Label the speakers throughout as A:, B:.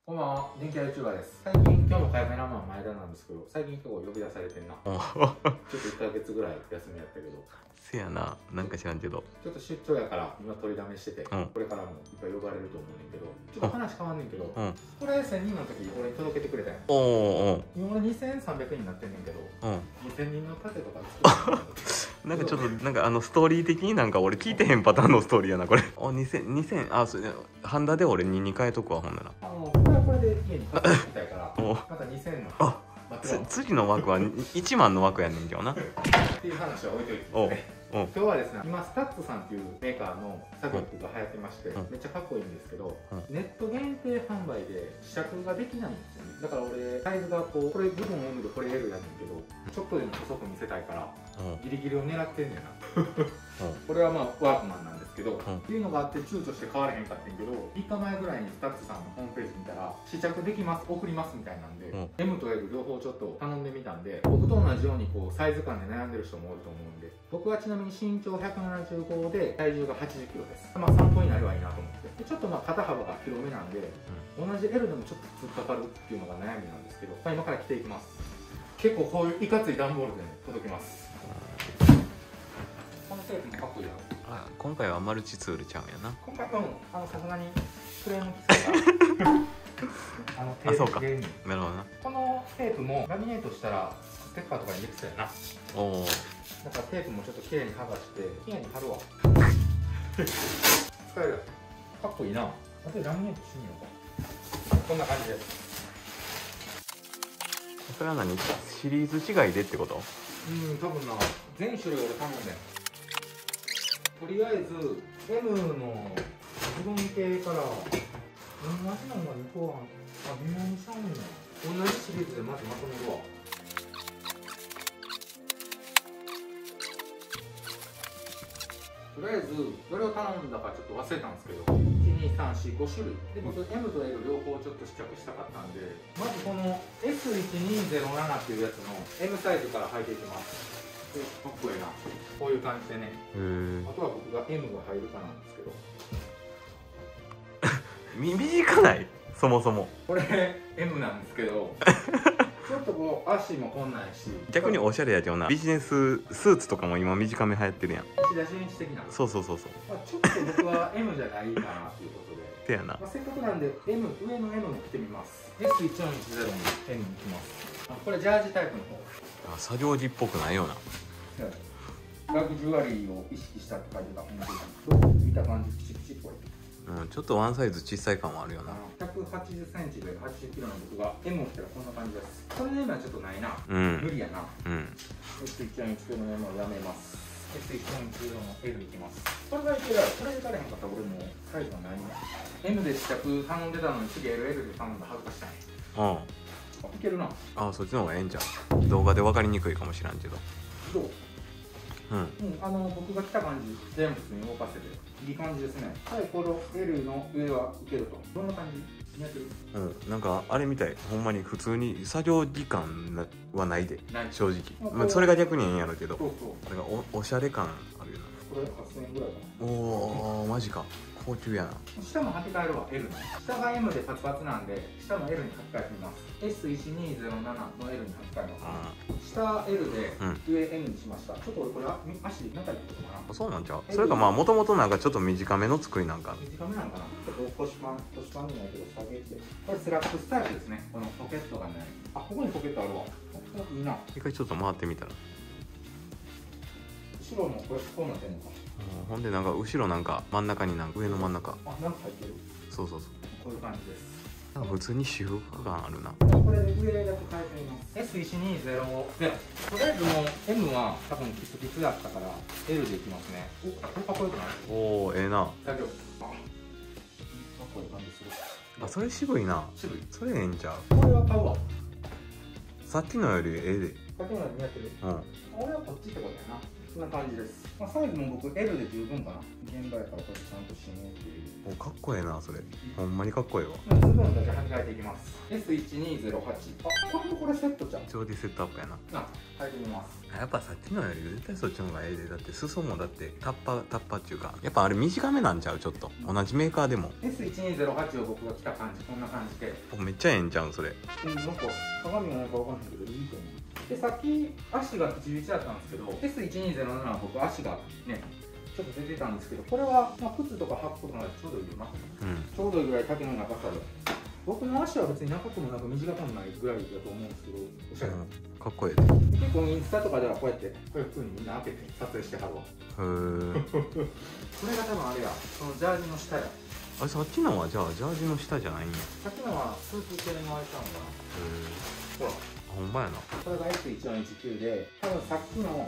A: こんばんは、電気屋 YouTuber です。最近、今日のカメラマン前田なんですけど、最近結構呼び出されてんな。ちょっと1ヶ月ぐらい休みやったけど。
B: せやな、なんか知らんけど。
A: ちょっと出張やから今取りだめしてて、これからもいっぱい呼ばれると思うねんけど、ちょっと話変わんねんけど、これ1000人の時俺に届けてくれたやん。今俺2300人になってんねんけど、2000人の盾とか作って
B: なんかちょっとなんかストーリー的になんか俺聞いてへんパターンのストーリーやなこれ。2000それハンダで俺2変えとくわほんなら。
A: これで家に飾ってみたいから、また2000の。
B: 次の枠は1万の枠やねんけどな。
A: っていう話は置いといてですね。今日はですね、今スタッツさんっていうメーカーの作業服が流行ってまして、めっちゃかっこいいんですけど、ネット限定販売で試着ができないんですよね。だから俺サイズがこれ部分 M でこれ L やねんけど、ちょっとでも細く見せたいからギリギリを狙ってんねんな。これはまあワークマンなんですけど、っていうのがあって躊躇して買われへんかってんけど、3日前ぐらいにスタッツさんのホームページ見たら試着できます、送りますみたいなんで、M と L 両方ちょっと頼んでみたんで、僕と同じようにサイズ感で悩んでる人もおると思うんで、僕はちなみに身長175で体重が80キロです。まあ参考になればいいなと思って、でちょっとまあ肩幅が広めなんで、同じ L でもちょっと突っかかるっていうのが悩みなんですけど、今から着ていきます。結構こういういかつい段ボールで、ね、届きます。このテープもかっこいいな。
B: 今回はマルチツールちゃうんやな。
A: 今回はさすがにフレームきついから
B: そうか、なるほどな。こ
A: のテープもラミネートしたらステッカーとかにできそうやな。だからテープもちょっときれいに剥がしてきれいに貼るわ。使える。かっこいいな。あとでラミネートしてみようか。こんな感じです。
B: それは何シリーズ違いでってこと？
A: 多分な、全種類俺頼んでん。とりあえず M の自分系から同じのが2個微妙にちゃうんや。同じシリーズでまずまとめるわ。とりあえずどれを頼んだかちょっと忘れたんですけど、12345種類で、僕 M と L 両方ちょっと試着したかったんで、まずこの S1207 っていうやつの M サイズから履いていきます。かっこいいな。こういう感じでね。あとは僕が M が入るかなんですけど
B: 短ないそもそも
A: これ M なんですけどちょっと足もこんなんし、
B: 逆におしゃれやけどな。ビジネススーツとかも今短め流行ってるやん。
A: 仕出しに的な。
B: そう、ちょっと
A: 僕は M じゃないかなっていうことで
B: せやな。
A: せっかくなんで 上の M も着てみます。 S1410 に M に着ます。これジャージタイプの方。
B: 作業着っぽくないよな。
A: ラグジュアリーを意識したって書いてたホームページ。見た感じピチピチっぽい。
B: ちょっとワンサイズ小さい感はあるよな。
A: 180センチで80キロの僕が M を着たらこんな感じです。これの M はちょっとないな。無理やな。S1410 の M をやめます。S1410 の L いきます。これがいけるやろ。これいかれへんかったら俺もうサイズがないな。M で試着頼んでたのに次 LL で頼んだら恥ずかしい。いけるな。そ
B: っちの方がええんちゃう。動画で分かりにくいかもしれんけど。
A: どう？僕が来た感じ全部普通に動かせていい感じですね。はい、この L の上は受けるとどんな感じ似合ってる？
B: なんかあれみたい。ほんまに普通に作業時間はないで、正直。それが逆にええんやろうけど、なんかおしゃれ感あるよな。
A: これ8000円ぐらいかな。
B: おお、マジか。高級やな。
A: 下も履き替えるわ。 L の下が M でパツパツなんで下も L に履き替えてみます。 S1207 の L に履き替えます。下 L で上 M にしました。ちょっと俺これ足中にいくことかな。
B: そうなんちゃう。それかまあもともとなんかちょっと短めの作りなんか。
A: 短めなんかな。ちょっと腰パンじゃないけど下げて、これスラックスタイルですね。このポケットがない。ここにポケットあるわ。いいな。
B: 一回ちょっと回ってみたら、
A: 後ろもこれこうなってんのか。
B: ほんでなんか後ろなんか真ん中になんか上の真ん中、
A: なんか入ってる。
B: そう
A: こういう感じです。
B: なんか普通に私服感あるな。
A: これで上だけ変えてみます。 S1200 とりあえずもう M は多分キツキツだったから L でいきますね。これかっこよくない？
B: おお、ええな。
A: だけどかっこいい感じする。
B: それ渋いな。
A: 渋い。
B: それええんちゃ
A: う？これは買うわ。
B: さっきのよりええで。
A: さっきのより似合ってる。俺はこっちってことやな。 こんな感じです。まあ、サイズも僕 L で十分かな。現場やからこれちゃんと締めっていう。
B: お、かっこええなそれ。ほんまにかっこええわ。
A: ズボンだけ履き替えていきます。 S1208。あ、これとこれセットじゃん。
B: ジョーディセットアップやな。
A: 履いてみます。
B: やっぱさっきのより絶対そっちの方がええで。だって裾もだってタッパっていうか、やっぱあれ短めなんちゃう。ちょっと同じメーカーでも
A: S1208 を僕が着た感じ、こんな感じで。
B: めっちゃええんちゃうんそれ。
A: なんか鏡がないかわかんないけどいいと思う。でさっき足がピチピチだったんですけど S1207 は僕足がねちょっと出てたんですけど、これはまあ靴とか履くことがちょうどいいな、ちょうどいいぐらい丈の長さで。僕の足は別に長くもなく短くもないぐらいだと思うんですけど、おしゃれ、
B: かっこいいで。
A: 結構インスタとかではこうやってこういう風にみんな開けて撮影してはるわ。へえ。これが多分あれや、そのジャージの下や。
B: あれさっきのはじゃあジャージの下じゃないんや。
A: さっきのはスーツ系のあれちゃうんかな。ほら
B: ほんまやな。
A: これが S1419 で、多分さっきの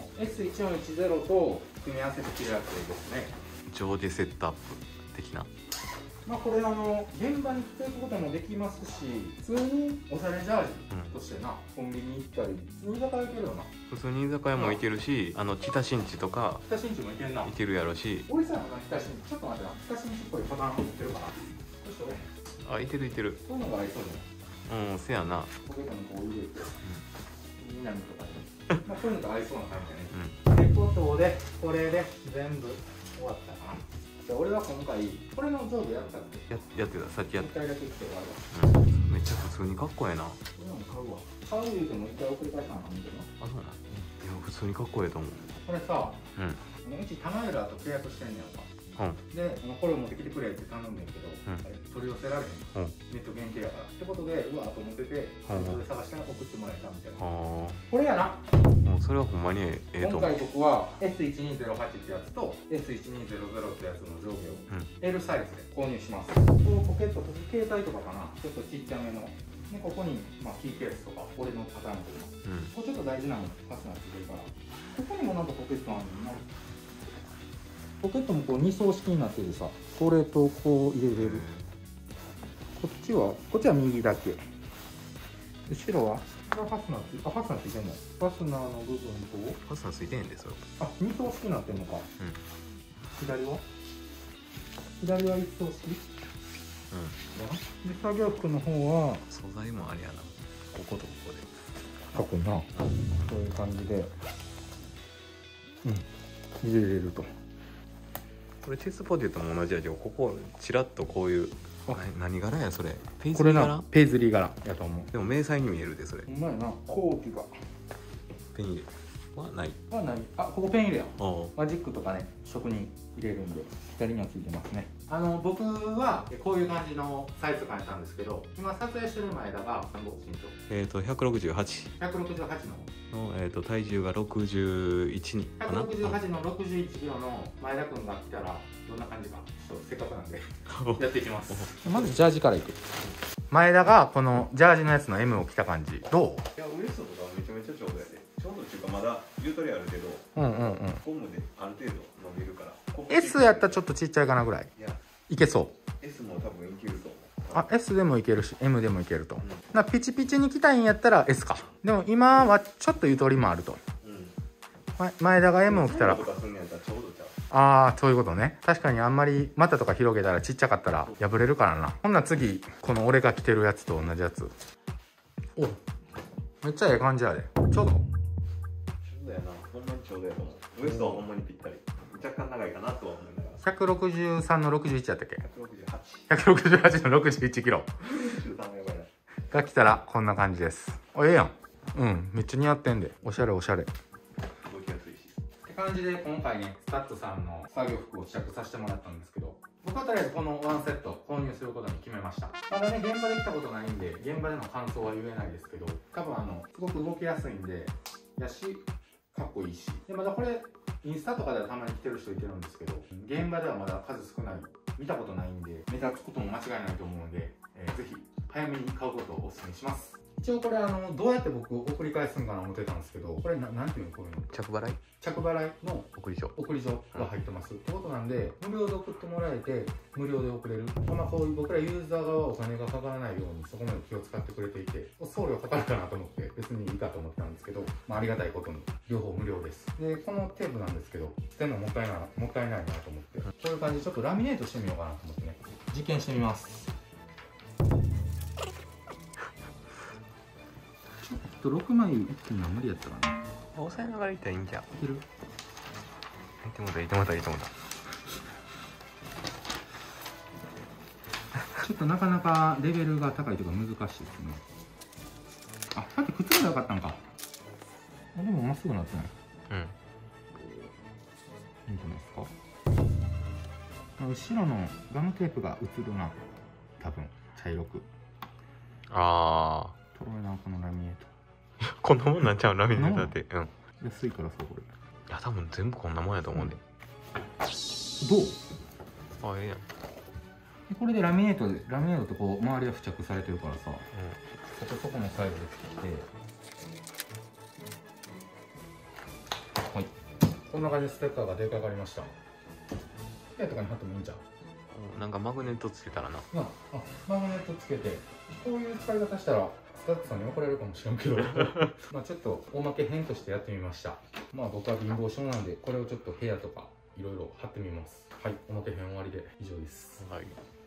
A: S1410 と組み合わせて着るやつですね。
B: ジョーディセットアップ的な。
A: まあこれ現場に着ていくこともできますし、普通におしゃれジャージとしてな、コンビニ行ったり普通に居酒屋行けるよな。
B: 普通に居酒屋も行けるし、北新地とか
A: 北新地も行けるな。行
B: けるやろし。
A: 俺さんが北新地、ちょっと待ってな、北新地っぽいパターン売ってるかな。どうしよう。
B: あ、いてるいてる。
A: そういうのが合いそうじゃない。
B: せやな。
A: ポケットにこう入れて、南とかで、まあこういうのと合いそうな感じだね。ってことで、これで全部終わったかな。俺は今回これの上下やったっけ。
B: やってた。さっきやった。
A: 1回だけ着て終わるわ。
B: めっちゃ普通にかっこええな。
A: これも買うわ。買う言うても1回送り返さなあかんけど。
B: あ、そうなん。いや普通にかっこええと思う。
A: これさ、うち玉浦と契約してんねやんか。で、これを持ってきてくれって頼んでんけど、取り寄せられへん。ネット限定やから。ってことで、うわと思ってて、ネットで探して送ってもらえたみたいな。これやな。
B: もうそれはほんまにええと思う。
A: 今回僕は S1208 ってやつと S1200 ってやつの上下を L サイズで購入します。ポケット、携帯とかかな、ちょっとちっちゃめの。で、ここにキーケースとか、俺のパターンとか。これちょっと大事なの、ファスナーついてるから。ここにもなんかポケットあるのな。ポケットもこう2層式になっててさ、これとこう入れれる。こっちは右だけ。後ろはこれファスナーついてんの。ファスナーの部分と
B: ファスナーついてんねんでそれ。
A: あ、2層式になってんのか。左は1層式。で作業服の方は
B: 素材もあれやな。こことここで。
A: かっこいいな。そういう感じで、入れれると。
B: これチェスポテトも同じやけど、ここちらっとこういう何柄やそれ。
A: ペイズリー柄。ペイズリー柄やと思う。
B: でも迷彩に見えるでそれ。
A: うまいな。後期が
B: ペン入れはない。
A: あ、ここペン入れや。マジックとかね、職人入れるんで左にはついてますね。僕はこういう感じのサイズ感したんですけど、今撮影してる前田が身長
B: 168
A: の
B: 体重が61かな。
A: 168の61キロの前田くんが来たらどんな感じか、ちょっとせっかくなんでやっていきます。まずジャージからいく。前田がこのジャージのやつの M を着た感じどう？
B: いや、ウエストとかめちゃめちゃちょうどやで。ちょうどっていうかまだゆとりあるけど、ゴムである程度伸びるから。
A: S やったらちょっとちっちゃいかなぐらい。いけそう。
B: S も多分いけると思う。
A: あ、S でもいけるし M でもいけると。ピチピチに着たいんやったら S か。でも今はちょっとゆとりもあると。前田が M を着たら、ああ、そういうことね。確かにあんまり股とか広げたらちっちゃかったら破れるからな。ほんなら次この俺が着てるやつと同じやつ。お、めっちゃええ感じやで。ちょうど
B: ちょうどやな。ほんまにちょうどやと思う。ウエストはほんまにぴったり。若干長いかなとは思いながら。
A: 163の61やったっけ。
B: 168
A: の61キロが来たらこんな感じです。ええやん。めっちゃ似合ってんで。おしゃれおしゃれ。
B: 動きやすいし。
A: って感じで今回ね、スタッツさんの作業服を試着させてもらったんですけど、僕はとりあえずこの1セット購入することに決めました。まだね、現場で来たことないんで、現場での感想は言えないですけど、多分すごく動きやすいんで、やし、かっこいいし。で、まだこれ、インスタとかではたまに着てる人いてるんですけど、現場ではまだ数少ない、見たことないんで、目立つことも間違いないと思うので、ぜひ早めに買うことをお勧めします。 一応これどうやって僕送り返すんかな思ってたんですけど、これなんていうの、こういうの
B: 着払い
A: の
B: 送り状
A: が入ってます、ってことなんで、無料で送ってもらえて無料で送れる。こういう僕らユーザー側はお金がかからないようにそこまで気を使ってくれていて、送料かかるかなと思って別にいいかと思ってたんですけど、ありがたいことに両方無料です。でこのテープなんですけど、捨てるのもったいないなと思って、こういう感じでちょっとラミネートしてみようかなと思ってね、実験してみます。ちょっと6枚一気には無理やったかな。
B: 押さえながらいったらいいんじゃん。い
A: ける？
B: てもたちょ
A: っとなかなかレベルが高いというか難しいですね。あ、さっきくっつけばよかったんか。でもまっすぐなってない。
B: うん。
A: いいんじゃないですか。後ろのガムテープが映るな。多分茶色く。
B: ああ。
A: とろいなこのラミネート。
B: こんなもんなんちゃうラミネートだって。うん。
A: 安いからさこれ。
B: いや多分全部こんなもんやと思うんで。
A: どう？
B: あ、ええやん。
A: これでラミネートとこう周りは付着されてるからさ、そこのサイズで切って、はい、こんな感じでステッカーが出かかりました。部屋とかに貼ってもいいんじゃん。
B: なんかマグネットつけたらな。
A: マグネットつけてこういう使い方したらスタッフさんに怒られるかもしれんけどまあちょっとおまけ編としてやってみました。まあ僕は貧乏症なんでこれをちょっと部屋とかいろいろ貼ってみます。はい、おまけ編終わりで以上です。
B: はい。